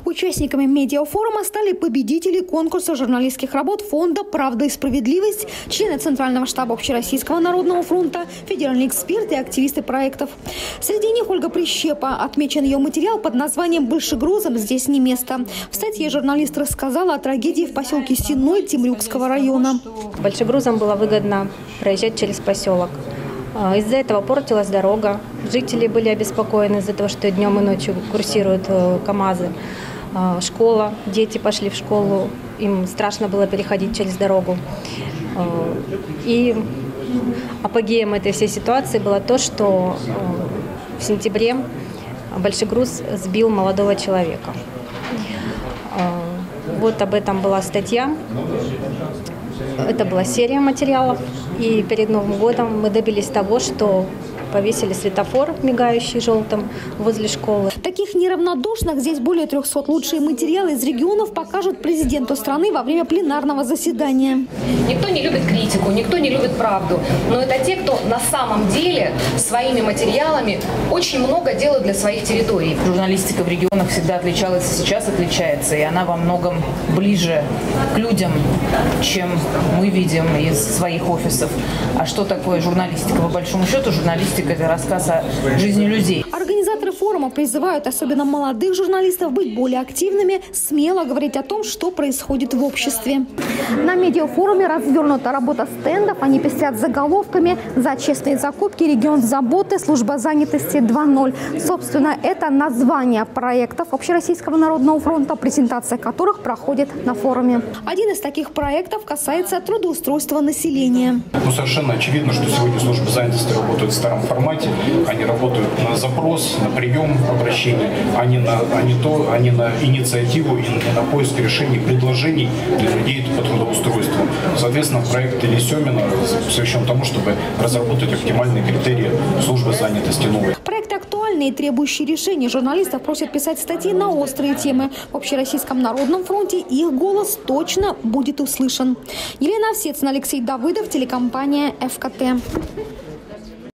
Участниками медиафорума стали победители конкурса журналистских работ фонда «Правда и справедливость», члены Центрального штаба Общероссийского народного фронта, федеральные эксперты и активисты проектов. Среди них Ольга Прищепа. Отмечен ее материал под названием «Большегрузам здесь не место». В статье журналист рассказала о трагедии в поселке Синой Темрюкского района. Большегрузам было выгодно проезжать через поселок. Из-за этого портилась дорога. Жители были обеспокоены из-за того, что днем и ночью курсируют КАМАЗы. Школа, дети пошли в школу, им страшно было переходить через дорогу. И апогеем этой всей ситуации было то, что в сентябре большегруз сбил молодого человека. Вот об этом была статья. Это была серия материалов. И перед Новым годом мы добились того, что повесили светофор, мигающий желтым, возле школы. Таких неравнодушных здесь более 300. Лучшие материалы из регионов покажут президенту страны во время пленарного заседания. Никто не любит критику, никто не любит правду. Но это те, кто на самом деле своими материалами очень много делают для своих территорий. Журналистика в регионах всегда отличалась и сейчас отличается. И она во многом ближе к людям, чем мы видим из своих офисов. А что такое журналистика? По большому счету журналистика – это рассказ о жизни людей. Организаторы форума призывают особенно молодых журналистов быть более активными, смело говорить о том, что происходит в обществе. На медиафоруме развернута работа стендов. Они пестрят заголовками «За честные закупки», «Регион заботы», «Служба занятости 2.0». Собственно, это название проектов Общероссийского народного фронта, презентация которых проходит на форуме. Один из таких проектов касается трудоустройства населения. Совершенно очевидно, что сегодня службы занятости работают в старом формате. Они работают на запрос, на прием обращений, а не на инициативу и не на поиск решений, предложений для людей по трудоустройству. Соответственно, проект Ильи Семина посвящен тому, чтобы разработать оптимальные критерии службы занятости новой. Проекты актуальные и требующие решений. Журналистов просят писать статьи на острые темы. В Общероссийском народном фронте их голос точно будет услышан. Елена Овсецина, Алексей Давыдов, телекомпания ФКТ.